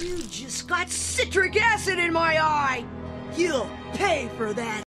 You just got citric acid in my eye! You'll pay for that!